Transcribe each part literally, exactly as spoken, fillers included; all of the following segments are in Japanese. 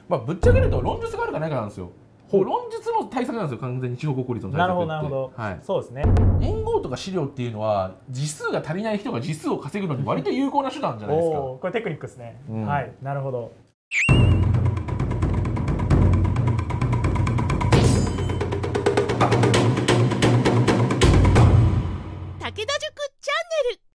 まあぶっちゃけると論述があるかないかなんですよ。論述の対策なんですよ、完全に地方国公立の対策って。 なるほどなるほど、はい、そうですね。 年号とか資料っていうのは字数が足りない人が字数を稼ぐのに割と有効な手段じゃないですか。 おこれテクニックですね、うん、はい、なるほど。 武田塾チャンネル。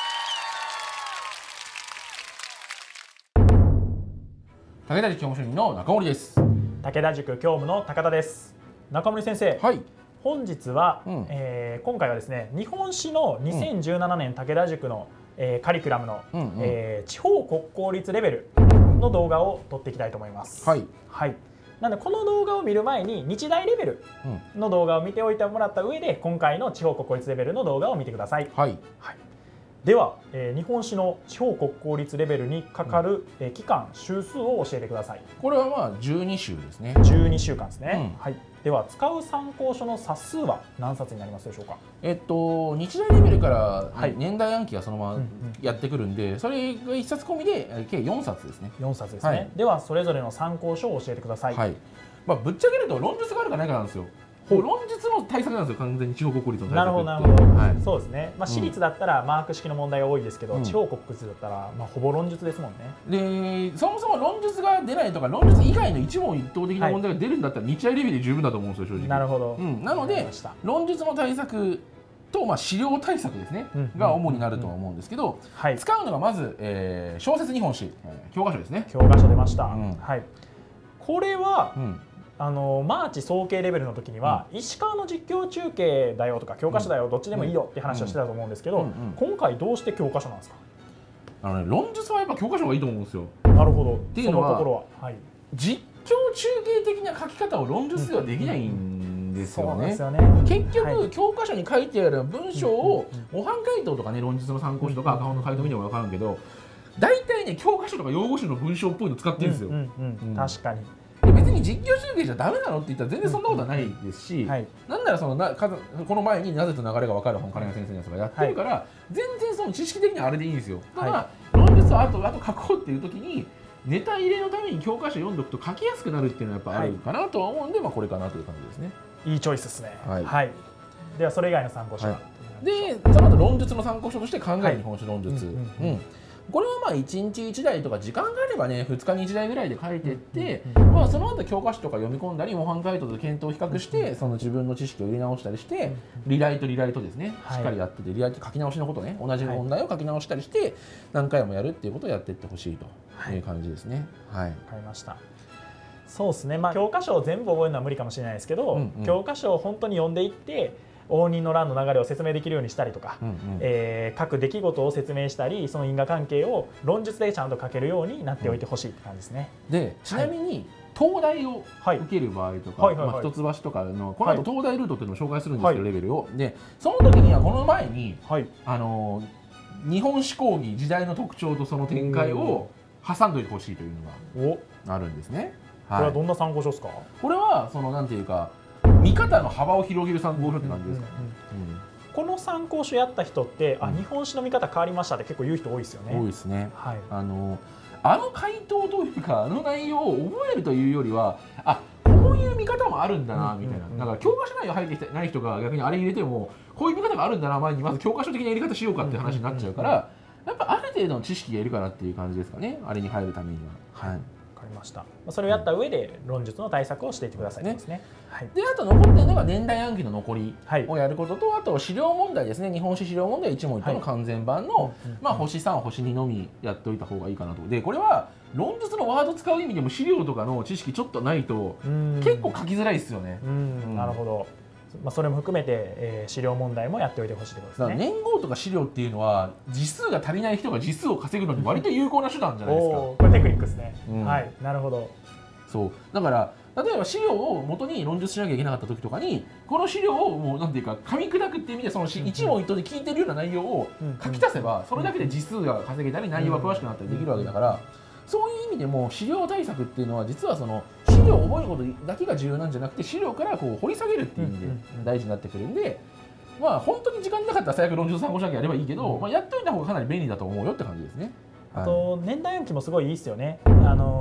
武田塾教務主任の中森です。 武田塾教務の高田です。中森先生、はい、本日は、うん、えー、今回はですね、日本史のにせんじゅうななねん武田塾の、えー、カリキュラムの、うんうん、えー、地方国公立レベルの動画を撮っていきたいと思います。はい、はい、なのでこの動画を見る前に日大レベルの動画を見ておいてもらった上で、今回の地方国公立レベルの動画を見てください。はい、はい、では、えー、日本史の地方国公立レベルにかかる、うん、えー、期間週数を教えてください。 これはまあじゅうに週ですね。 じゅうにしゅうかんですね。うん、はい。では使う参考書の冊数は何冊になりますでしょうか。 えっと日大レベルから年代暗記がそのままやってくるんで、それがいっさつ込みで計よんさつですね。 よんさつですね。はい、ではそれぞれの参考書を教えてください。はい。 まあぶっちゃけると論述があるかないかなんですよ。論述の対策なんですよ、完全に地方国公立の対策。 なるほどなるほど、はい、そうですね。まあ私立だったらマーク式の問題が多いですけど、うん、地方国公立だったらまあほぼ論述ですもんね。でそもそも論述が出ないとか論述以外の一問一答的な問題が出るんだったら、はい、日大レベルで十分だと思うんですよ、正直。 なるほど、 うん、なので論述の対策と、まあ、資料対策ですね、うん、が主になるとは思うんですけど、はい、使うのがまず、えー、小説日本史、えー、教科書ですね。 教科書出ました、うん、はい。これは、うん、あのマーチ総計レベルの時には、うん、石川の実況中継だよとか教科書だよ、うん、どっちでもいいよって話をしてたと思うんですけど、今回どうして教科書なんですか。 あの、ね、論述はやっぱ教科書がいいと思うんですよ。 なるほど。 っていうのは、そのところは、はい、実況中継的な書き方を論述ではできないんですよね。結局、はい、教科書に書いてある文章を模範解答とかね、論述の参考書とか赤本の回答見ても分かるけど、大体ね教科書とか用語集の文章っぽいの使ってるんですよ。 確かに。 別に実況中継じゃダメなのって言ったら全然そんなことはないですし、はい、なんならそのなこの前になぜと流れが分かる本金谷先生のやつがやってるから、はい、全然その知識的にはあれでいいんですよ。ただ、はい、論述をあとあと書こうっていう時にネタ入れのために教科書読んでおくと書きやすくなるっていうのはやっぱあるかなとは思うんで、はい、まあこれかなという感じですね。 いいチョイスですね。はい、はい、ではそれ以外の参考書は、はい、 でその後論述の参考書として考える日本史論述。これはまあいちにちいちだいとか時間があればねふつかにいちだいぐらいで書いていって、まあその後教科書とか読み込んだり模範解答と検討を比較してその自分の知識を入れ直したりしてリライトリライトですね、しっかりやっててリライト書き直しのことね、同じ問題を書き直したりして何回もやるっていうことをやっていってほしいという感じですね。はい、わかりました。そうですね、まあ、教科書を全部覚えるのは無理かもしれないですけど、うんうん、教科書を本当に読んでいって応仁の乱の流れを説明できるようにしたりとか、うんうん、えー、各出来事を説明したりその因果関係を論述でちゃんと書けるようになっておいてほしいって感じですね。 でちなみに、はい、東大を受ける場合とか一橋とかのこの後東大ルートっていうのを紹介するんですけど、はい、レベルをでその時にはこの前に、はい、あの日本史講義時代の特徴とその展開を挟んでおいてほしいというのがあるんですね。 はい、これはどんな参考書ですか。 これはそのなんていうか見方の幅を広げる参考書って感じですかね。 この参考書やった人って、うん、あ日本史の見方変わりましたって結構言う人多いですよね。 多いですね。はい、あのあの回答というかあの内容を覚えるというよりはあこういう見方もあるんだなみたいな、だから教科書内容入ってきてない人が逆にあれ入れてもこういう見方があるんだな前にまず教科書的なやり方しようかっていう話になっちゃうからやっぱある程度の知識がいるかなっていう感じですかね、あれに入るためには。はい、 ました。それをやった上で論述の対策をしていってくださいですね。 はい、であと残っているのが年代暗記の残りをやることと、はい、あと資料問題ですね。日本史資料問題いち問いち答の完全版の、はい、まあ星さん星にのみやっておいた方がいいかなと。でこれは論述のワード使う意味でも資料とかの知識ちょっとないと結構書きづらいですよね。 うん、なるほど。まあそれも含めて、えー、資料問題もやっておいてほしいということですね。 年号とか資料っていうのは字数が足りない人が字数を稼ぐのに割と有効な手段じゃないですか。 これテクニックですね。うん、はい、なるほど。 そうだから例えば資料を元に論述しなきゃいけなかった時とかにこの資料をもうなんていうか噛み砕くっていう意味でその一問一答で聞いてるような内容を書き足せばそれだけで字数が稼げたり内容が詳しくなったりできるわけだから、そういう意味でも資料対策っていうのは実はその資料を覚えることだけが重要なんじゃなくて資料からこう掘り下げるっていう意味で大事になってくるんで、まあ本当に時間なかったら最悪論述参考書だけやればいいけど、まあやっといた方がかなり便利だと思うよって感じですね。 あと年代暗記もすごいいいですよね。あの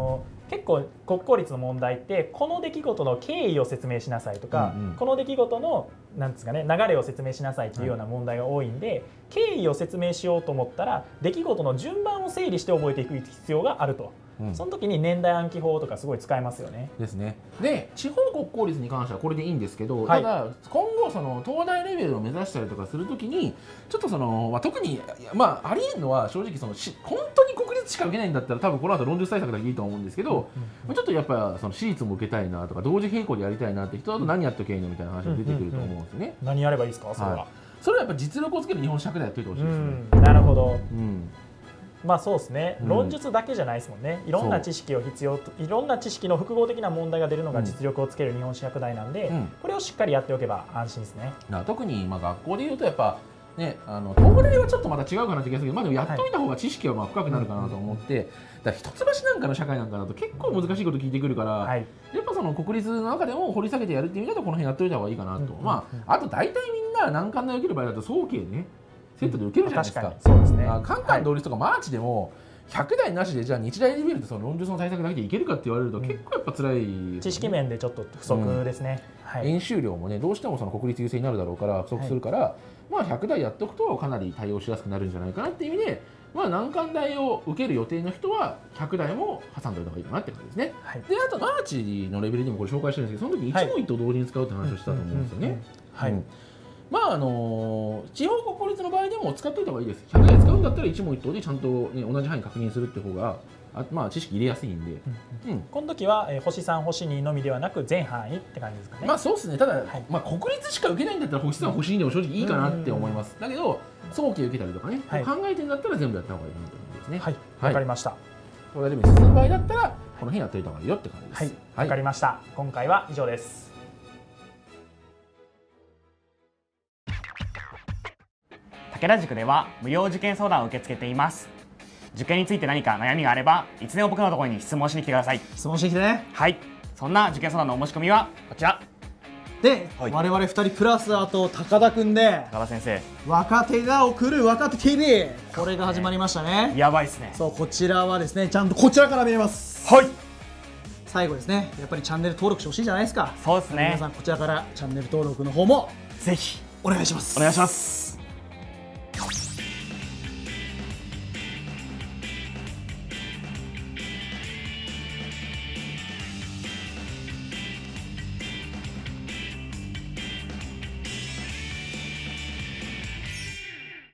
結構国公立の問題ってこの出来事の経緯を説明しなさいとか、うんうん、この出来事のなんですかね、流れを説明しなさいっていうような問題が多いんで、はい、経緯を説明しようと思ったら出来事の順番を整理して覚えていく必要があると。うん、その時に年代暗記法とかすごい使えますよね。 ですね。で地方国公立に関してはこれでいいんですけど、はい、ただ今後その東大レベルを目指したりとかするときにちょっとその、まあ、特に、まあ、ありえんのは正直そのし本当に国立しか受けないんだったら多分この後論述対策だけいいと思うんですけど、うんうん、ちょっとやっぱその私立も受けたいなとか同時並行でやりたいなって人だと何やっとけんのみたいな話が出てくると思うんですよね。 何やればいいですかそれは。はい、 それはやっぱ実力をつける日本史でやっておいてほしいですね。 うん、なるほど。うんまあそうですね、論述だけじゃないですもんね、いろんな知識を必要と、いろんな知識の複合的な問題が出るのが実力をつける日本史百大なんで、うん、これをしっかりやっておけば安心ですね。 特にまあ学校でいうとやっぱね、あの東大はちょっとまた違うかなって気がするけど、まあ、でもやっといた方が知識はまあ深くなるかなと思って、はい、だから一橋なんかの社会なんかだと結構難しいこと聞いてくるから、はい、やっぱその国立の中でも掘り下げてやるっていう意味だとこの辺やっておいた方がいいかなと、まああと大体みんな難関で受ける場合だと早慶ねセットで受けるじゃないですか。 そうですね。 カンカン同率とかマーチでも、はいひゃくだいなしでじゃあ日大レベルでその論述の対策だけでいけるかって言われると結構やっぱ辛い、ね、 知識面でちょっと不足ですね、 うんはい、演習量もねどうしてもその国立優勢になるだろうから不足するから、はい、まあひゃくだいやっておくとかなり対応しやすくなるんじゃないかなっていう意味で、まあ、難関大を受ける予定の人はひゃくだいも挟んでおいた方がいいかなって感じですね、はい、であとマーチのレベルでもこれ紹介してるんですけどその時一問一答同時に使うって話をしたと思うんですよね。はいまああのー、地方国公立の場合でも使っておいた方がいいです。ひゃくだい使うんだったら一問一答でちゃんと、ね、同じ範囲確認するって方があ、まあ、知識入れやすいんで、 うんうん、この時は、えー、星さん星にのみではなく全範囲って感じですかね。 まあそうですね。ただ、はい、まあ、国立しか受けないんだったら星さん星にでも正直いいかなって思います。だけど早期受けたりとかね、はい、考えてんだったら全部やった方がいいかなと思うんですね。 はい、わ、はい、かりました。 東大レベル進む場合だったらこの辺やっておいた方がいいよって感じです。 はい、わ、はい、かりました。今回は以上です。 武田塾では無料受験相談を受け付けています。受験について何か悩みがあればいつでも僕のところに質問しに来てください。 質問してきてね。 はい、そんな受験相談のお申し込みはこちらで、はい、我々ふたりプラスあと高田くんで高田先生若手が送る若手 ティービー これが始まりましたね。 やばいですね。 そうこちらはですねちゃんとこちらから見れます。 はい、 最後ですねやっぱりチャンネル登録してほしいじゃないですか。 そうですね。 皆さんこちらからチャンネル登録の方もぜひお願いします。 お願いします。